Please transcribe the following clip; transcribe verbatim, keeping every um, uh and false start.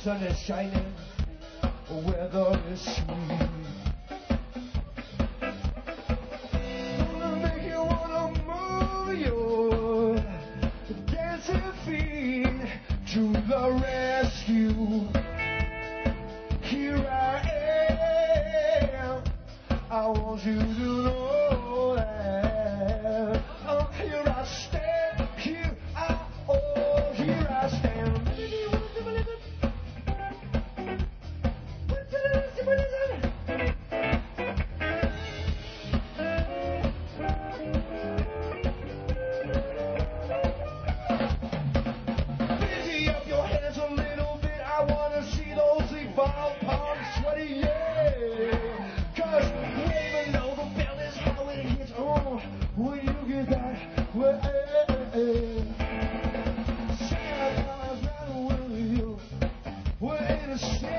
sun is shining, weather is sweet. Gonna make you wanna move your dancing feet to the rescue. Here I am, I want you to know that. Oh, here I stand, here I, oh, here I stand. Busy up your hands a little bit, I wanna see those evolved palms sweaty, yeah. Cause even though the bell is how it hits, oh, when you get that, well, Santa Claus riding with you, we're in a